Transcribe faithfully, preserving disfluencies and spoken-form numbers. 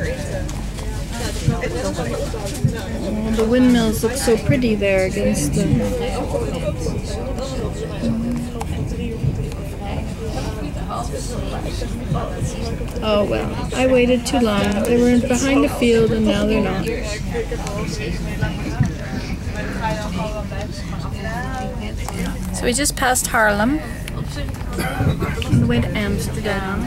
Oh, the windmills look so pretty there against the... Oh well, I waited too long. They were behind the field and now they're not. So we just passed Harlem on the way to Amsterdam.